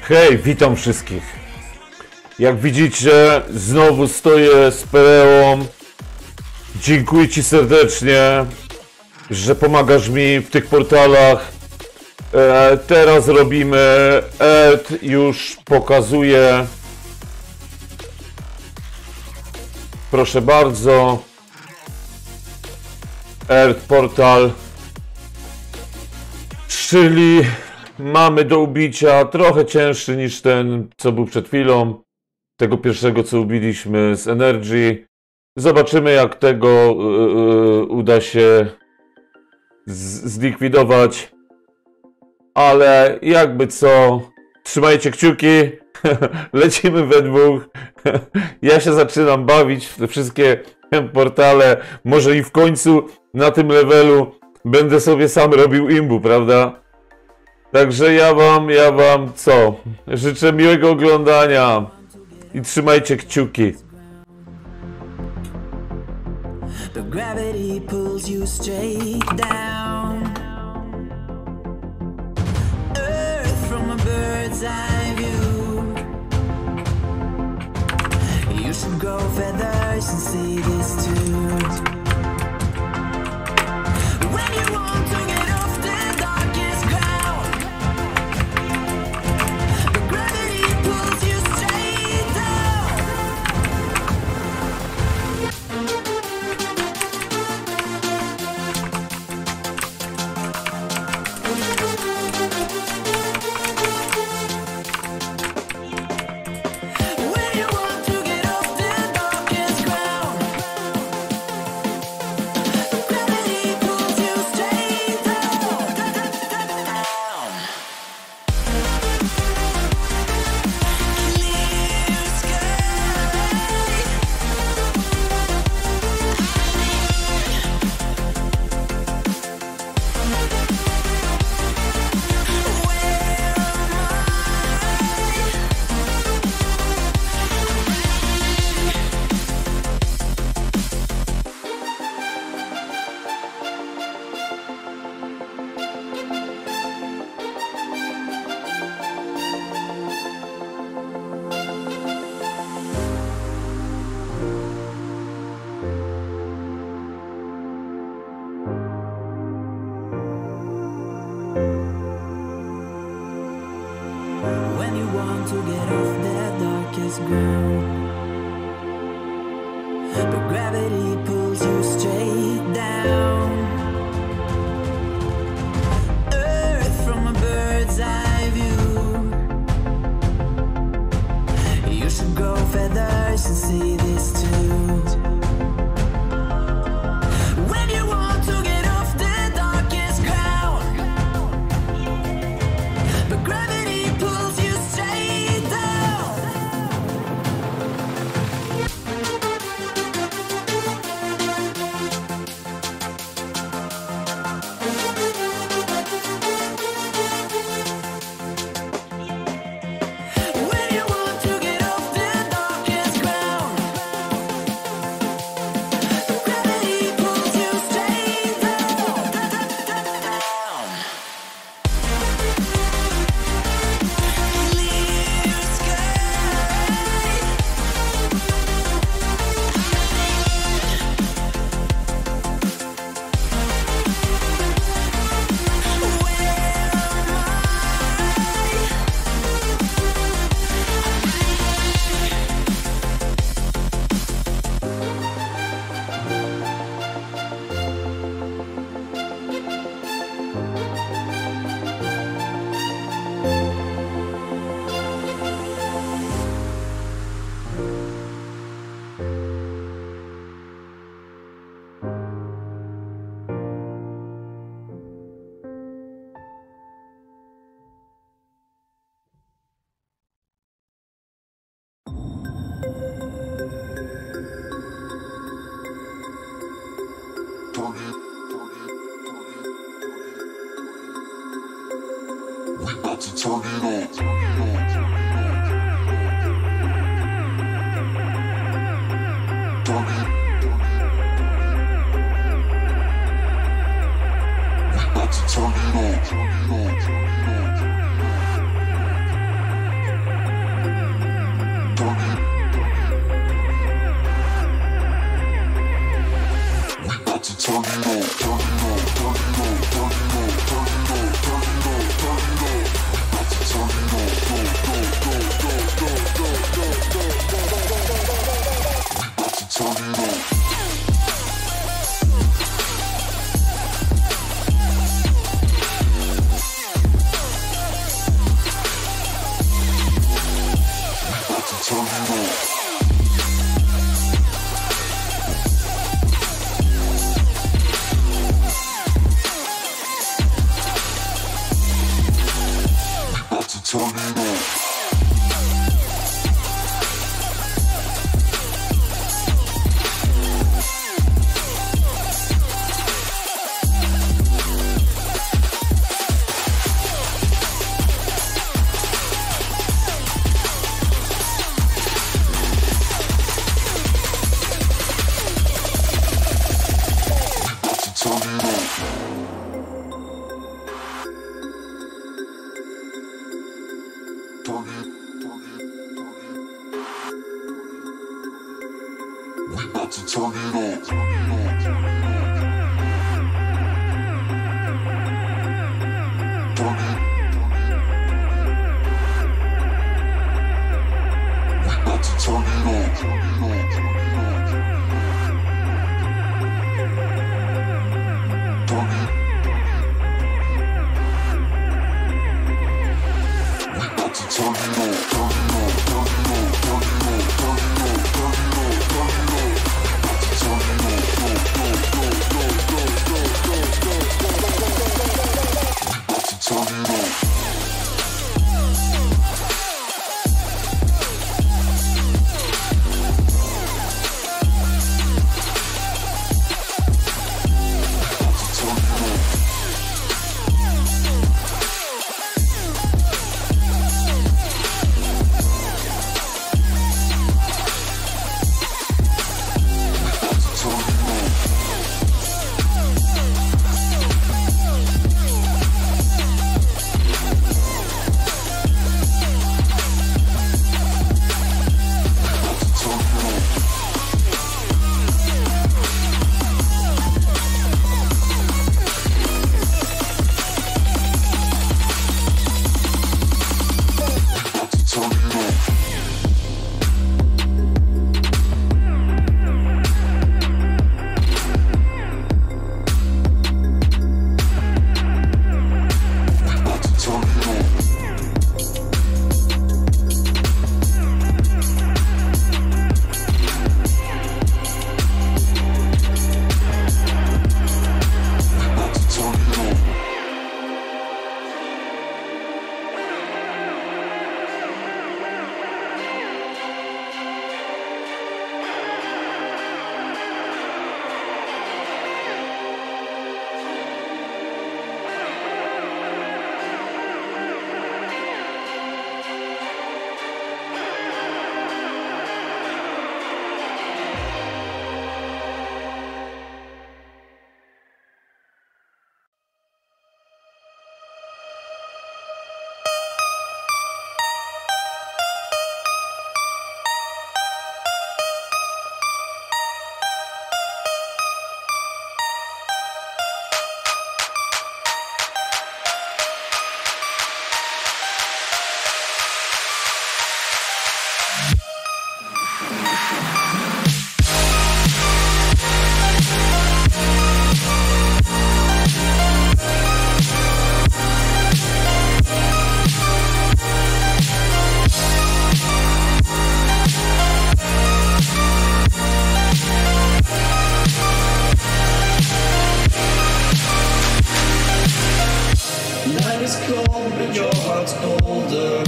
Hej, witam wszystkich. Jak widzicie, znowu stoję z Pereą. Dziękuję Ci serdecznie, że pomagasz mi w tych portalach. Teraz robimy Earth, już pokazuję. Proszę bardzo. Earth portal. Czyli mamy do ubicia trochę cięższy niż ten, co był przed chwilą. Tego pierwszego, co ubiliśmy z Energy. Zobaczymy, jak tego uda się zlikwidować. Ale jakby co, trzymajcie kciuki. Lecimy we dwóch. Ja się zaczynam bawić w te wszystkie portale. Może i w końcu na tym levelu będę sobie sam robił imbu, prawda? Także ja wam co? Życzę miłego oglądania i trzymajcie kciuki. The gravity pulls you straight down. Earth from a bird's eye view. You should grow feathers and see this too. When you want to get off the darkest ground, the gravity pulls you straight down. When you want to get off the darkest ground, the gravity pulls you straight down. Clear sky. When you want to get off the darkest ground, but gravity pulls you straight down. Earth from a bird's eye view. You should grow feathers and see this too. When you want to get off the darkest ground, but gravity pulls you straight down. When you want to get off the darkest ground, the gravity pulls you straight down. Clear sky. We about to turn it up. Turn it up. turn it up. We about to turn it up. We about to turn it up. Night is cold, but your heart's colder.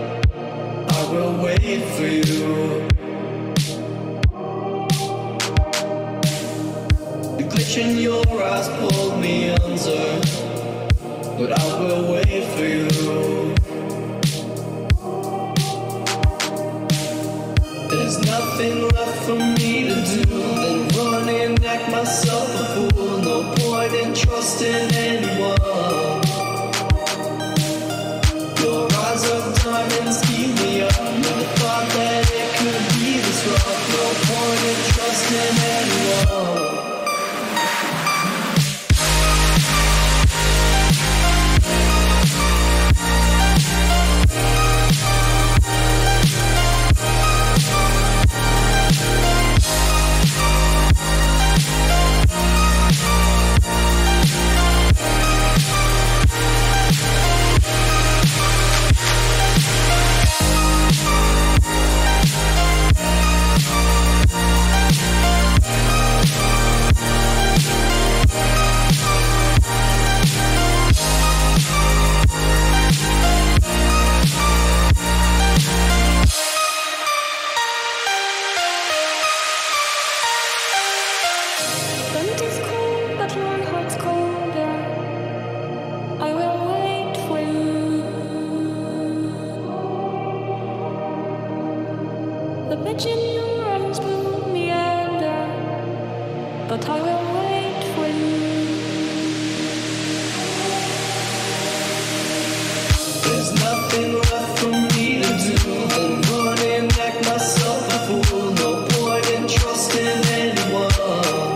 I will wait for you. The glitch in your eyes pulled me under, but I will wait for you. There's nothing left for me to do than run and act myself a fool. No point in trusting anyone. Your eyes of diamonds keep me up. Never thought that it could be this rough. No point in trusting anyone. The bitch in your eyes will meander, but I will wait for you. There's nothing left for me to do than run and act myself a fool. No point in trusting anyone.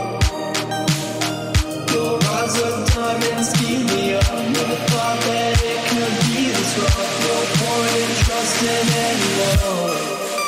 Your eyes are diamonds, keep me up. Never thought that it could be this rough. No point in trusting anyone.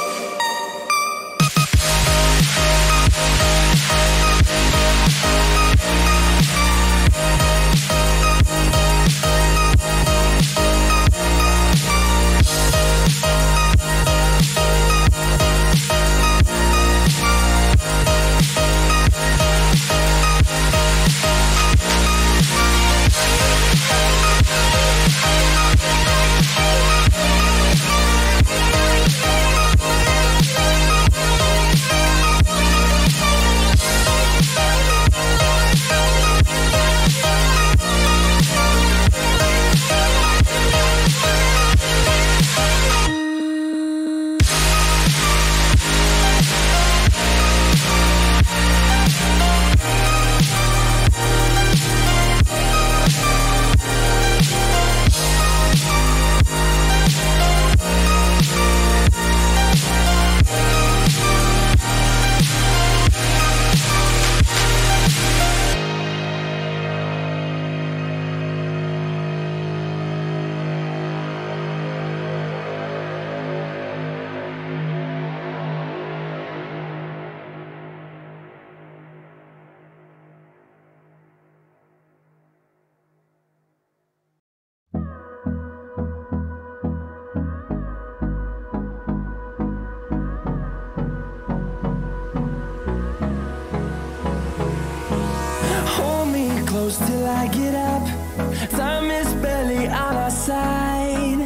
Hold me close till I get up. Time is barely on our side.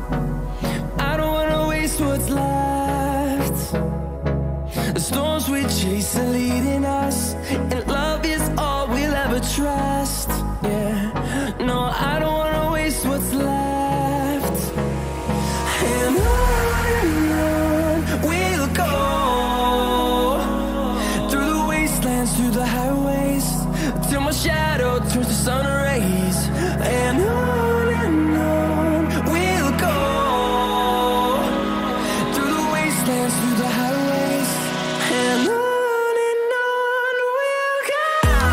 I don't wanna waste what's left. The storms we chase are leading us, and love is all we'll ever trust. Yeah, no, I don't wanna waste what's left. And on we'll go, through the wastelands, through the highways, till my shadow turns to sun rays. And on we'll go, through the wastelands, through the highways. And on we'll go.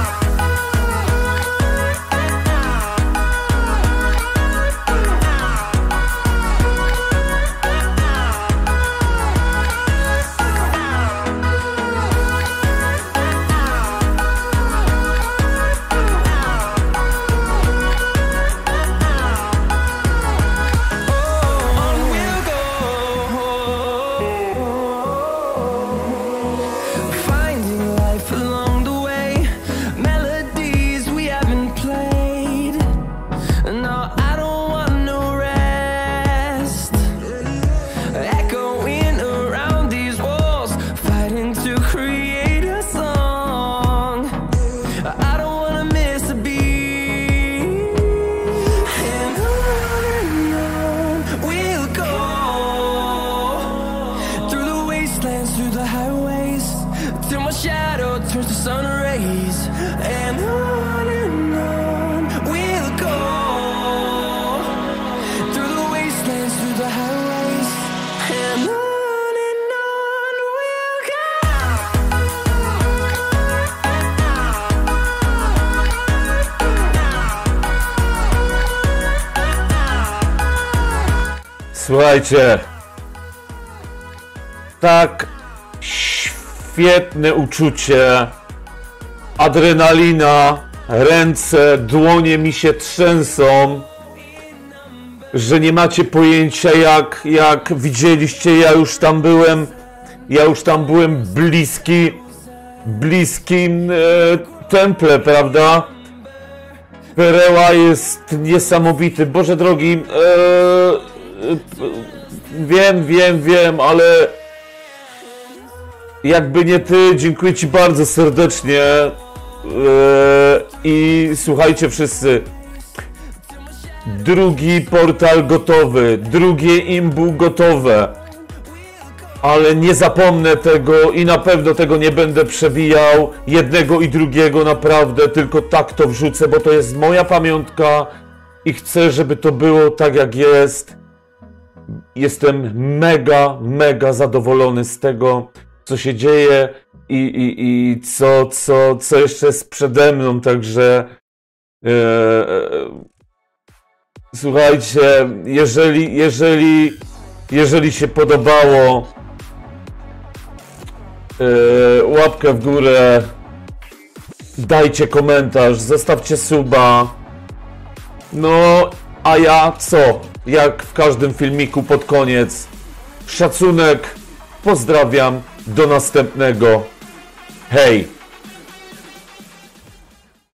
Słuchajcie, tak świetne uczucie, adrenalina, ręce, dłonie mi się trzęsą, że nie macie pojęcia jak widzieliście, ja już tam byłem bliskim temple, prawda? Pereła jest niesamowity, Boże drogi, wiem, ale jakby nie ty, dziękuję ci bardzo serdecznie i słuchajcie wszyscy, drugi portal gotowy, drugie imbu gotowe, ale nie zapomnę tego i na pewno tego nie będę przebijał, jednego i drugiego naprawdę, tylko tak to wrzucę, bo to jest moja pamiątka i chcę, żeby to było tak jak jest. Jestem mega zadowolony z tego, co się dzieje i co jeszcze jest przede mną, także słuchajcie, jeżeli się podobało, łapkę w górę, dajcie komentarz, zostawcie suba. No, a ja co? Jak w każdym filmiku pod koniec. Szacunek, pozdrawiam, do następnego. Hej!